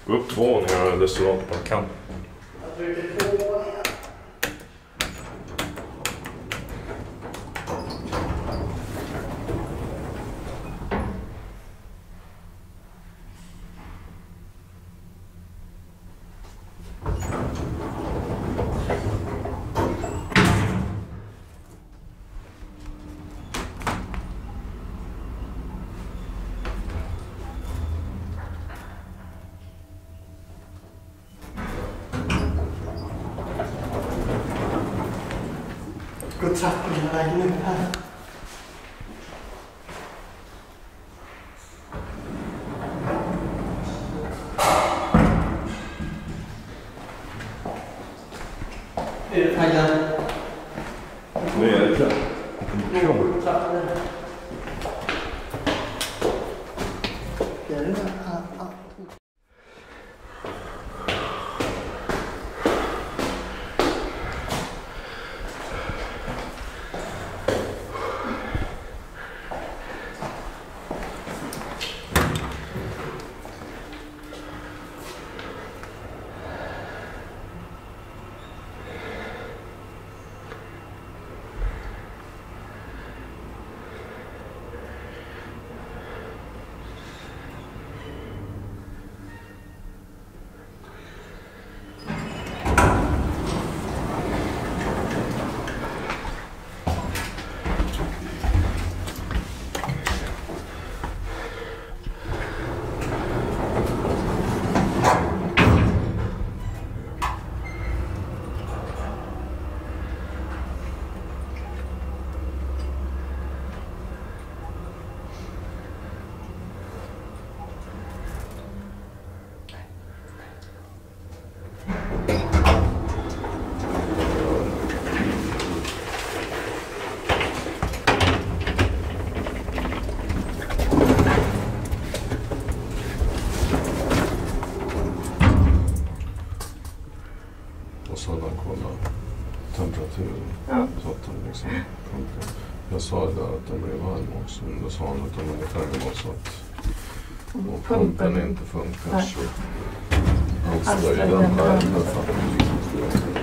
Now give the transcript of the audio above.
Gå upp 2 våningar eller så långt man kan. Jag trycker 2 våningar. Gå trappan hela vägen upp här. Är du taggad? Nu är det klart. Gå trappan där. Är det där? Så hade han kollat temperaturen. Ja. Så att den liksom funkar. Jag sa det där att den blev varm också. Men då sa han att den ungefär var så att och pumpen inte funkar så anstränger den här.